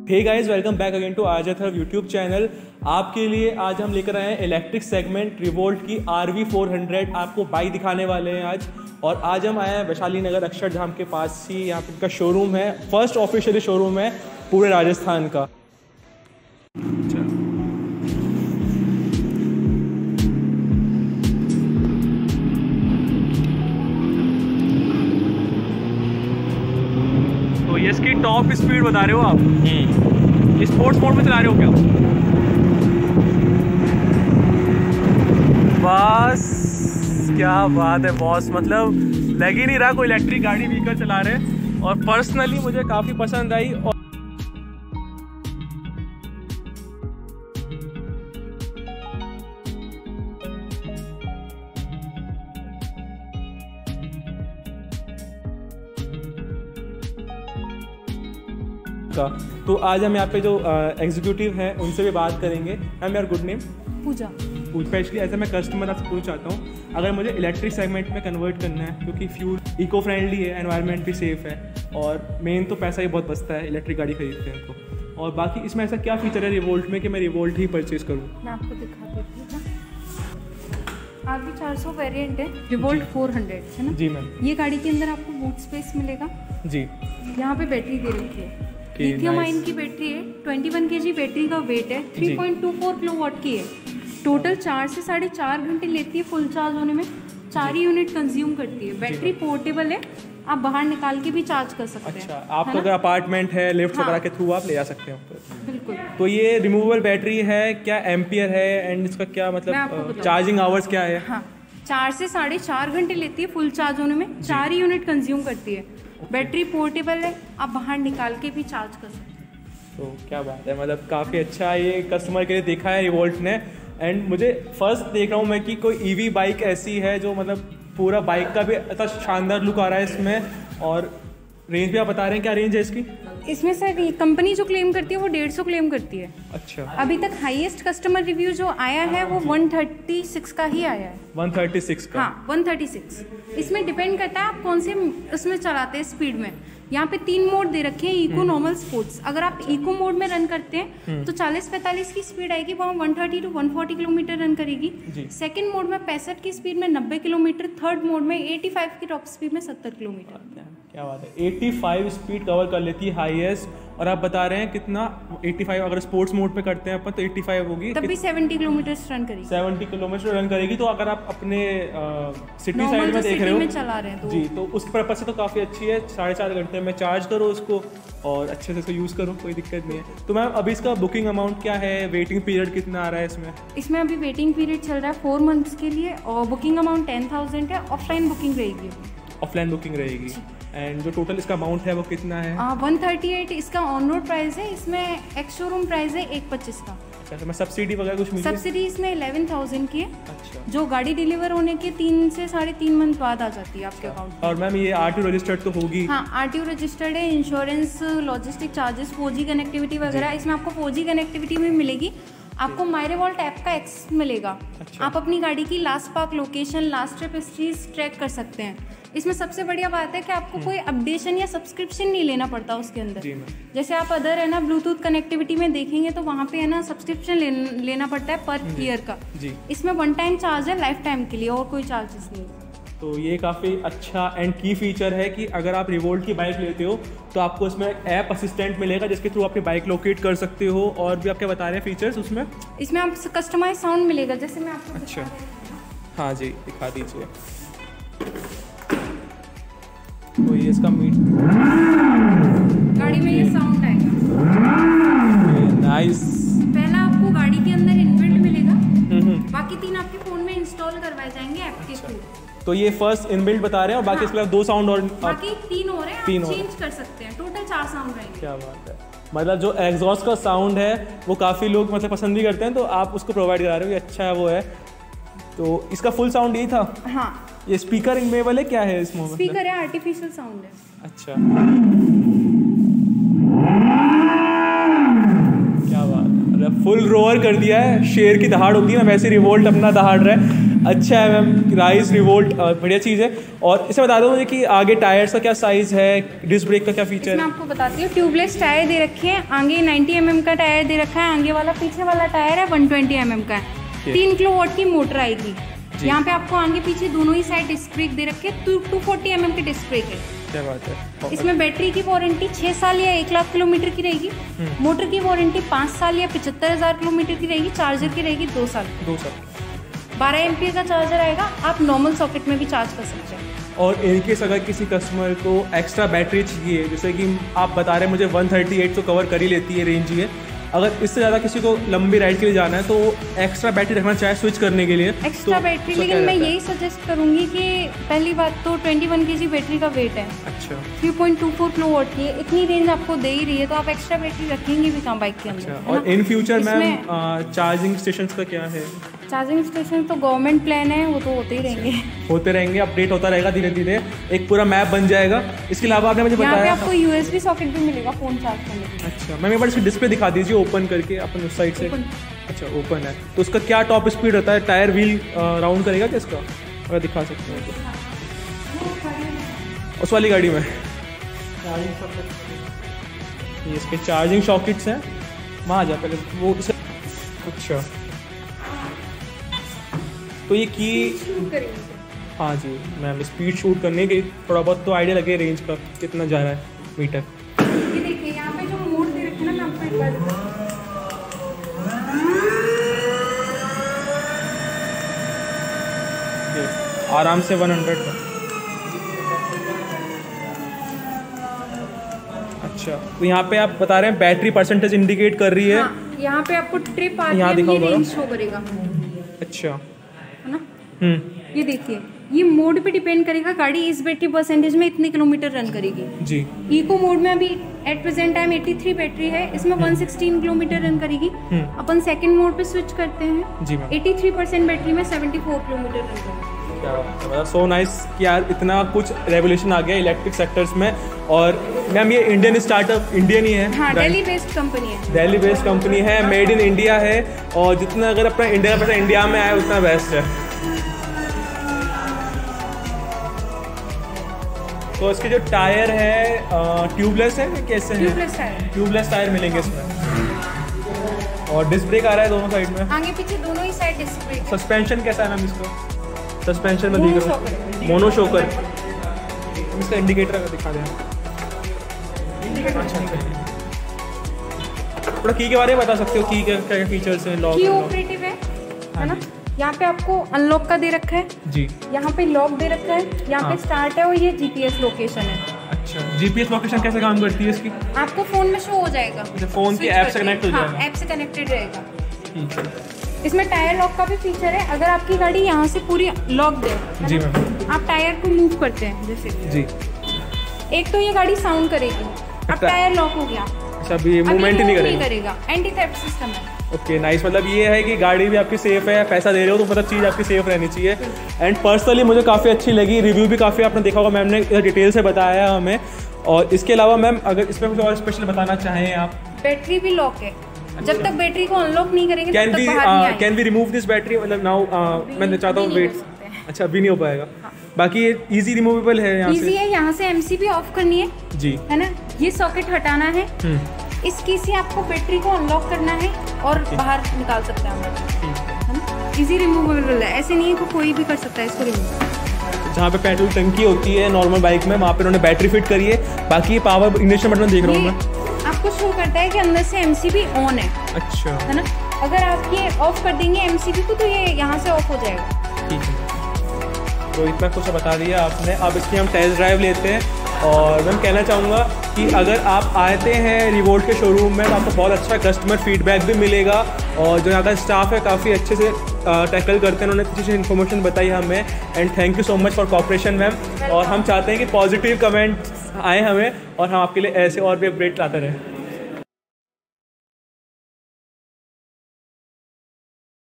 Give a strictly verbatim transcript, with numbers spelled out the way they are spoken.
Hey guys, welcome back again to Azad hub YouTube channel. आपके लिए आज हम लेकर आए हैं इलेक्ट्रिक सेगमेंट रिवोल्ट की आर वी फोर हंड्रेड। आपको बाइक दिखाने वाले हैं आज। और आज हम आए हैं वैशाली नगर अक्षरधाम के पास ही, यहाँ पे इनका शोरूम है। फर्स्ट ऑफिशियली शोरूम है पूरे राजस्थान का। तो ये इसकी टॉप स्पीड बता रहे हो आप? स्पोर्ट्स मोड में चला रहे हो क्या? बस क्या बात है बॉस, मतलब लग ही नहीं रहा कोई इलेक्ट्रिक गाड़ी व्हीकल चला रहे हैं। और पर्सनली मुझे काफ़ी पसंद आई। और तो आज हम यहाँ पे जो एग्जीक्यूटिव हैं उनसे भी बात करेंगे। Ma'am, your good name? Pooja. Specially ऐसे मैं कस्टमर आपसे पूछना चाहता हूँ, अगर मुझे इलेक्ट्रिक सेगमेंट में कन्वर्ट करना है, क्योंकि फ्यूल इको फ्रेंडली है, एनवायरनमेंट भी सेफ है, और मेन तो पैसा ही बहुत बचता है इलेक्ट्रिक गाड़ी खरीदते हैं तो। और बाकी इसमें ऐसा क्या फीचर है रिवोल्ट में कि मैं रिवोल्ट ही परचेज करूँ? मैं आपको दिखा देती हूँ। आपकी चार सौ वेरिएंट है रिवोल्ट फोर हंड्रेड, है ना? जी मैम। ये गाड़ी के अंदर आपको बूट स्पेस मिलेगा जी। यहाँ पे बैटरी दे रखी है, लिथियम आयन की बैटरी है। इक्कीस केजी बैटरी का वेट है। Three point two four kilowatt की है। टोटल चार से साढ़े चार घंटे लेती है फुल चार्ज होने में। चार ही यूनिट कंज्यूम करती है। बैटरी पोर्टेबल है, आप बाहर निकाल के भी चार्ज कर सकते हैं। अच्छा, आपको अगर अपार्टमेंट है, लिफ्ट वगैरह के थ्रू आप ले जा सकते हैं। बिल्कुल। तो ये रिमूवेबल बैटरी है, क्या एम्पियर है, एंड इसका क्या मतलब चार्जिंग आवर्स क्या है? हाँ, चार से साढ़े चार घंटे लेती है फुल चार्ज होने में। चार ही यूनिट कंज्यूम करती है। बैटरी पोर्टेबल है, आप बाहर निकाल के भी चार्ज कर सकते हैं। तो क्या बात है, मतलब काफ़ी अच्छा ये कस्टमर के लिए देखा है रिवोल्ट ने। एंड मुझे फर्स्ट देख रहा हूँ मैं कि कोई ईवी बाइक ऐसी है जो मतलब पूरा बाइक का भी इतना शानदार लुक आ रहा है इसमें। और रेंज भी आप बता रहे हैं, क्या रेंज है इसकी? इसमें सर कंपनी जो क्लेम करती है वो डेढ़ सौ क्लेम करती है। अच्छा। अभी तक हाईएस्ट कस्टमर रिव्यू जो आया है वो वन थर्टी सिक्स का ही आया है। वन थर्टी सिक्स का? हाँ, वन थर्टी सिक्स। इसमें डिपेंड करता है आप कौन से उसमें चलाते हैं स्पीड में। यहाँ पे तीन मोड दे रखे हैं, इको, नॉर्मल, स्पोर्ट्स। अगर आप इको मोड में रन करते हैं तो चालीस पैंतालीस की स्पीड आएगी, वहाँ one thirty two one forty kilometre run करेगी। सेकंड मोड में पैंसठ की स्पीड में नब्बे किलोमीटर। थर्ड मोड में पचासी की टॉप स्पीड में सत्तर किलोमीटर। क्या बात है, पचासी स्पीड कवर कर लेती है हाईएस्ट। और आप बता रहे हैं कितना? पचासी। अगर स्पोर्ट्स मोड पे करते हैं अपन तो पचासी होगी, तब भी सत्तर किलोमीटर रन करेगी। सत्तर किलोमीटर रन करेगी। तो अगर आप अपने सिटी साइड में देख रहे हो, में चला रहे हैं तो जी, तो उस पर्पज से तो काफ़ी अच्छी है। साढ़े चार घंटे में चार्ज करो उसको और अच्छे से इसको यूज़ करो, कोई दिक्कत नहीं है। तो मैम, अभी इसका बुकिंग अमाउंट क्या है, वेटिंग पीरियड कितना आ रहा है इसमें? इसमें अभी वेटिंग पीरियड चल रहा है फोर मंथ्स के लिए, और बुकिंग अमाउंट टेन थाउजेंड है। ऑफलाइन बुकिंग रहेगी। ऑफलाइन बुकिंग रहेगी। एंड जो टोटल इसका अमाउंट है वो कितना है? वन थर्टी एट इसका ऑन रोड प्राइस है। इसमें एक्स शोरूम प्राइस है एक पच्चीस का। अच्छा, तो मैं सब्सिडी वगैरह कुछ मिली? सब्सिडी इसमें इलेवन थाउजेंड की है। अच्छा। जो गाड़ी डिलीवर होने के तीन से साढ़े तीन मंथ बाद आ जाती है आपके अकाउंट। और मैम, ये आरटीओ रजिस्टर्ड तो होगी? हाँ, आरटीओ रजिस्टर्ड है। Insurance, logistic charges, four G connectivity वगैरह। इसमें आपको फोर जी कनेक्टिविटी भी मिलेगी। आपको माई रिवोल्ट ऐप का एक्सेस मिलेगा। अच्छा। आप अपनी गाड़ी की last park location, last trip histories track कर सकते हैं। इसमें सबसे बढ़िया बात है कि आपको कोई अपडेशन या सब्सक्रिप्शन नहीं लेना पड़ता उसके अंदर। जैसे आप अदर है ना ब्लूटूथ कनेक्टिविटी में देखेंगे तो वहाँ पे है ना सब्सक्रिप्शन ले, लेना पड़ता है पर ईयर का। जी। इसमें वन टाइम चार्ज है, लाइफ टाइम के लिए, और कोई चार्जेस नहीं। तो ये काफ़ी अच्छा एंड की फीचर है कि अगर आप रिवोल्ट की बाइक लेते हो तो आपको इसमें ऐप असिस्टेंट मिलेगा जिसके थ्रू अपनी बाइक लोकेट कर सकते हो। और भी आप क्या बता रहे हैं फीचर्स उसमें? इसमें आप कस्टमाइज साउंड मिलेगा, जैसे मैं आपको। अच्छा, हाँ जी, दिखा दीजिए। तो ये इसका मीट गाड़ी में ये साउंड आएगा। नाइस। पहला आपको गाड़ी के अंदर इनबिल्ट मिलेगा, बाकी तीन आपके फोन में इंस्टॉल करवाए जाएंगे ऐप के थ्रू। तो ये फर्स्ट इनबिल्ट बता रहे हैं, और बाकी इसके अलावा दो साउंड और बाकी तीन और हैं, तीन आप चेंज कर सकते हैं। टोटल चार साउंड रहेंगे। क्या बात है, मतलब जो एग्जॉस्ट का साउंड है वो काफ़ी लोग मतलब पसंद भी करते हैं, तो आप उसको प्रोवाइड करा रहे हो, ये अच्छा है वो है। तो इसका फुल साउंड यही था? हाँ। ये स्पीकर इनेबल है, क्या है इसमें? स्पीकर है, आर्टिफिशियल साउंड है। अच्छा, क्या बात है, मतलब फुल रोअर कर दिया है। शेर की दहाड़ होती है ना, वैसे रिवोल्ट अपना दहाड़ रहा है। अच्छा है मैम, राइज रिवोल्ट बढ़िया चीज़ है। और इसे बता दो मुझे कि आगे टायर्स का क्या साइज़ है, डिस्क ब्रेक का क्या फीचर है? मैं आपको बताती हूँ। ट्यूबलेस टायर दे रखे हैं, आगे नाइन्टी एम एम का टायर दे रखा है, आगे वाला पीछे वाला टायर है वन ट्वेंटी एम एम का है। तीन किलो वॉट की मोटर आएगी। यहाँ पे आपको आगे पीछे दोनों ही साइड डिस्क ब्रेक दे रखे हैं, टू फोर्टी एम एम की डिस्क ब्रेक है। क्या बात है। इसमें बैटरी की वारंटी छः साल या एक लाख किलोमीटर की रहेगी। मोटर की वारंटी पाँच साल या पचहत्तर हज़ार किलोमीटर की रहेगी। चार्जर की रहेगी दो साल दो साल बारह एम्पियर का चार्जर आएगा। आप नॉर्मल सॉकेट में भी चार्ज कर सकते हैं। और इन केस अगर किसी कस्टमर को एक्स्ट्रा बैटरी चाहिए, जैसे कि आप बता रहे हैं मुझे वन थर्टी एट तो कवर कर ही लेती है रेंज ये, अगर इससे ज़्यादा किसी को लंबी राइड के लिए जाना है तो एक्स्ट्रा बैटरी रखना चाहे स्विच करने के लिए एक्स्ट्रा तो बैटरी, लेकिन मैं यही सजेस्ट करूंगी कि पहली बात तो ट्वेंटी वन केजी बैटरी का वेट है। अच्छा। Three point two four kilo watt की है, इतनी रेंज आपको दे ही रही है तो आप एक्स्ट्रा बैटरी रखेंगे भी कहाँ बाइक के अंदर। अच्छा। और in future ma'am charging station का क्या है? चार्जिंग स्टेशन तो गवर्नमेंट प्लान है, वो तो होते ही रहेंगे होते रहेंगे अपडेट होता रहेगा धीरे धीरे, एक पूरा मैप बन जाएगा। इसके अलावा आपने मुझे यहाँ पे बताया आपको यूएसबी सॉकेट भी मिलेगा फोन चार्ज करने के लिए। अच्छा मैम, एक बार इसकी डिस्प्ले दिखा दीजिए ओपन करके अपन उस साइड से। अच्छा ओपन है तो उसका क्या टॉप स्पीड होता है? टायर व्हील राउंड करेगा क्या इसका? अगर दिखा सकते हैं तो उस वाली गाड़ी में ये इसके चार्जिंग सॉकेट्स हैं, वहाँ आ जा पहले वो इसे। अच्छा तो ये की हाँ जी मैम, स्पीड शूट करने की थोड़ा बहुत तो आइडिया लगे रेंज का कितना जा रहा है मीटर। ये देखिए यहाँ पे जो मोड दे रखे हैं ना, मैं आपको एक बार आराम से वन हंड्रेड का। अच्छा तो यहाँ पे आप बता रहे हैं बैटरी परसेंटेज इंडिकेट कर रही है। हाँ, यहाँ पे आपको ट्रिप आती यहाँ है, दिखाओ ये बड़ा। रेंज शो करेगा अच्छा है ना। हम्म ये देखिए ये मोड पे डिपेंड करेगा, गाड़ी इस बैटरी परसेंटेज में इतने किलोमीटर रन करेगी। जी। इको मोड में अभी एट प्रेजेंट टाइम तिरासी बैटरी है, इसमें वन सिक्सटीन किलोमीटर रन करेगी। अपन सेकंड मोड पे स्विच करते हैं जी मैम। तिरासी परसेंट बैटरी में सेवेंटी फोर किलोमीटर रन करेगी। क्या सो नाइस कि यार इतना कुछ रेवोल्यूशन आ गया इलेक्ट्रिक सेक्टर्स में। और मैम ये इंडियन स्टार्टअप, इंडियन ही है? हाँ, दिल्ली बेस्ड कंपनी है। दिल्ली बेस्ड कंपनी है, मेड इन इंडिया है, और जितना अगर अपना इंडिया का पैसा इंडिया में आए उतना बेस्ट है। तो इसके जो टायर है ट्यूबलेस है कैसे है? Tubeless tyre. ट्यूबलेस टायर मिलेंगे इसमें। और डिस्क ब्रेक आ रहा है दोनों साइड में, आगे पीछे दोनों ही साइड डिस्क ब्रेक है। सस्पेंशन कैसा है मैम इसका? सस्पेंशन में दिख रहा है मोनो शॉकर। इसका इंडिकेटर दिखा दें। थोड़ा की के बारे में बता सकते हो, की के क्या क्या फीचर्स हैं? लॉक की ऑपरेटिव है है ना। यहाँ पे आपको अनलॉक का दे रखा है जी, यहाँ पे लॉक दे रखा है, यहाँ हाँ। पे स्टार्ट है और ये जीपीएस लोकेशन है। अच्छा जीपीएस लोकेशन कैसे काम करती है इसकी? आपको फोन में शो हो जाएगा, फोन की ऐप से कनेक्ट हो जाएगा। हाँ, ऐप से कनेक्टेड रहेगा। ठीक है। इसमें टायर लॉक का भी फीचर है। अगर आपकी गाड़ी यहाँ से पूरी लॉक है जी मैम, आप टायर को मूव करते हैं जैसे जी, एक तो ये गाड़ी साउंड करेगी। अब टायर लॉक हो गया, अच्छा अभी ये मूवमेंट ही नहीं करेगा। करेगा एंटी थेफ्ट सिस्टम है। ओके नाइस, मतलब ये है कि गाड़ी भी आपकी सेफ है, पैसा दे रहे हो तो मतलब चीज़ आपकी सेफ रहनी चाहिए। एंड पर्सनली मुझे काफ़ी अच्छी लगी, रिव्यू भी काफ़ी आपने देखा होगा, मैम ने डिटेल से बताया हमें। और इसके अलावा मैम अगर इसमें कुछ और स्पेशल बताना चाहें आप? बैटरी भी लॉक है, जब तक बैटरी को अनलॉक नहीं करेंगे कैन तब वी तक बाहर नहीं आएगी। Can we remove this battery? मतलब नाउ मैं चाहता हूँ वेट। अच्छा अभी नहीं हो पाएगा। बाकी ये इजी रिमूवेबल है यहाँ से? इजी है, यहाँ से एमसीबी ऑफ करनी है जी, है ना। ये सॉकेट हटाना है, इस की से आपको बैटरी को अनलॉक करना है और बाहर निकाल सकते हैं हम, है ना। इजी रिमूवेबल है, ऐसे नहीं है कि कोई भी कर सकता है इसको रिमूव। जहाँ पे पेट्रोल टंकी होती है नॉर्मल बाइक में, वहाँ पे उन्होंने बैटरी फिट करी है। बाकी ये पावर इग्निशन बटन देख रहा हूँ मैं, आपको शो करता है कि अंदर से एमसीबी ऑन है। अच्छा है ना। अगर आप ये ऑफ कर देंगे एमसीबी को तो ये यहाँ से ऑफ हो जाएगा। ठीक है, तो इतना कुछ बता दिया आपने। अब इसकी हम टेस्ट ड्राइव लेते हैं। और मैं कहना चाहूँगा कि अगर आप आते हैं रिवोल्ट के शोरूम में तो आपको बहुत अच्छा कस्टमर फीडबैक भी मिलेगा, और जो यहाँ का स्टाफ है काफ़ी अच्छे से टैकल करते हैं, उन्होंने अच्छी अच्छी इन्फॉर्मेशन बताई हमें। And thank you so much for cooperation ma'am. और हम चाहते हैं कि पॉजिटिव कमेंट्स आए हमें और हम आपके लिए ऐसे और भी अपडेट लाते रहें।